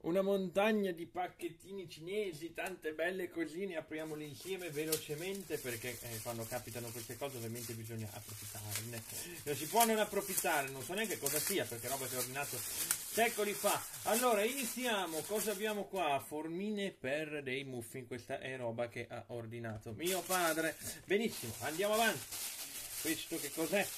Una montagna di pacchettini cinesi, tante belle cosine, apriamoli insieme velocemente perché quando capitano queste cose ovviamente bisogna approfittarne. Non si può non approfittare, non so neanche cosa sia perché roba che ho ordinato secoli fa. Allora, iniziamo, cosa abbiamo qua? Formine per dei muffin, questa è roba che ha ordinato mio padre. Benissimo, andiamo avanti. Questo che cos'è?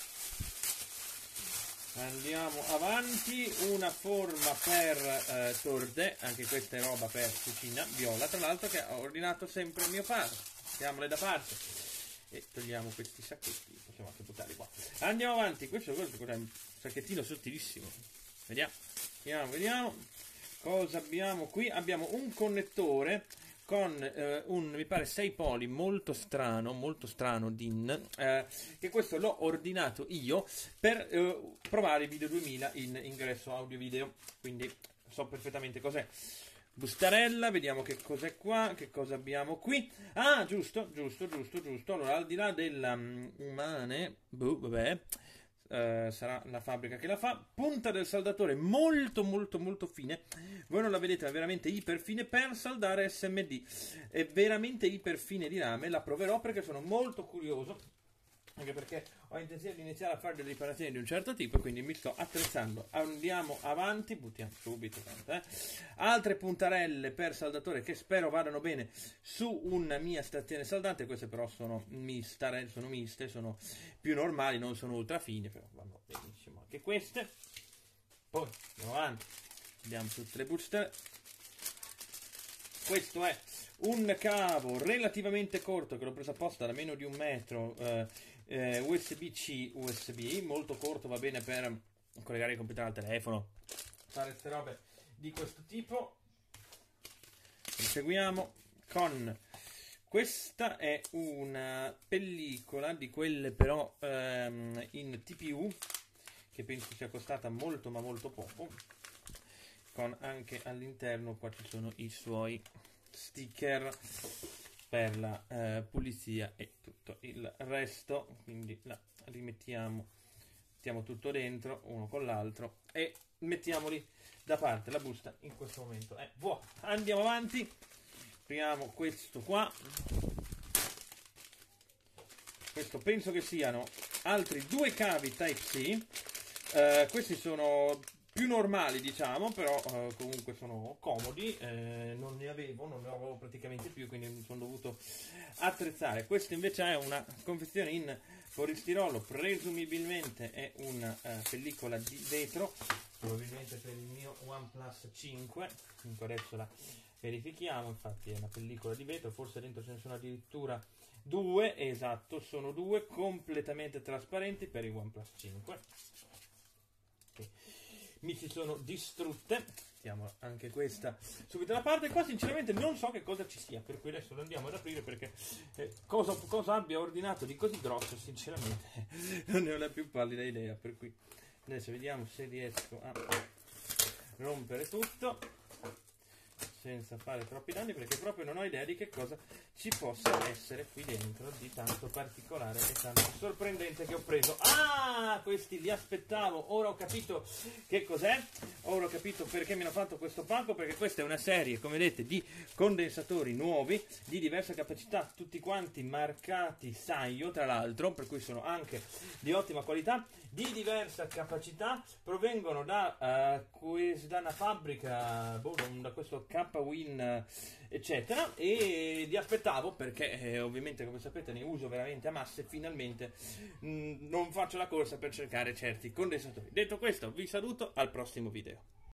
Andiamo avanti, una forma per torte, anche questa è roba per cucina, viola tra l'altro, che ha ordinato sempre mio padre. Mettiamole da parte e togliamo questi sacchetti, possiamo anche buttarli qua. Andiamo avanti, questo è un sacchettino sottilissimo, vediamo, cosa abbiamo qui? Abbiamo un connettore con mi pare 6 poli molto strano DIN, che questo l'ho ordinato io per provare il Video 2000 in ingresso audio video, quindi so perfettamente cos'è. Bustarella, vediamo che cos'è qua, che cosa abbiamo qui. Ah, giusto. Allora, al di là della umane, vabbè, sarà la fabbrica che la fa. Punta del saldatore molto fine, voi non la vedete ma è veramente iper fine per saldare SMD, è veramente iper fine di rame. La proverò perché sono molto curioso, anche perché ho intenzione di iniziare a fare delle riparazioni di un certo tipo, quindi mi sto attrezzando. Andiamo avanti, buttiamo subito altre puntarelle per saldatore che spero vadano bene su una mia stazione saldante. Queste però sono miste, sono più normali, non sono ultra fine, però vanno benissimo anche queste. Poi andiamo avanti, abbiamo tutte le buste. Questo è un cavo relativamente corto che l'ho preso apposta da meno di 1 metro, USB-C, USB, molto corto, va bene per collegare il computer al telefono, fare queste robe di questo tipo. Proseguiamo con questa, è una pellicola di quelle però in TPU, che penso sia costata molto ma molto poco, con anche all'interno qua ci sono i suoi sticker per la pulizia e tutto il resto, quindi la rimettiamo, mettiamo tutto dentro uno con l'altro e mettiamoli da parte. La busta in questo momento è vuota. Andiamo avanti, apriamo questo qua. Questo penso che siano altri 2 cavi Type-C. Questi sono più normali, diciamo, però comunque sono comodi. Non ne avevo praticamente più, quindi mi sono dovuto attrezzare. Questo invece è una confezione in polistirolo, presumibilmente è una pellicola di vetro, probabilmente per il mio OnePlus 5. Adesso la verifichiamo. Infatti è una pellicola di vetro, forse dentro ce ne sono addirittura 2, esatto, sono 2 completamente trasparenti per il OnePlus 5. Mi si sono distrutte. Mettiamo anche questa subito da parte. Qua sinceramente non so che cosa ci sia, per cui adesso lo andiamo ad aprire, perché cosa abbia ordinato di così grosso sinceramente non ne ho la più pallida idea, per cui adesso vediamo se riesco a rompere tutto senza fare troppi danni, perché proprio non ho idea di che cosa ci possa essere qui dentro di tanto particolare e tanto sorprendente che ho preso. Ah, questi li aspettavo, ora ho capito che cos'è, ora ho capito perché mi hanno fatto questo pacco, perché questa è una serie, come vedete, di condensatori nuovi di diversa capacità, tutti quanti marcati Sanyo tra l'altro, per cui sono anche di ottima qualità, di diversa capacità, provengono da una fabbrica, da questo K-Win eccetera, e li aspettavo perché ovviamente, come sapete, ne uso veramente a masse. Finalmente non faccio la corsa per cercare certi condensatori. Detto questo, vi saluto, al prossimo video.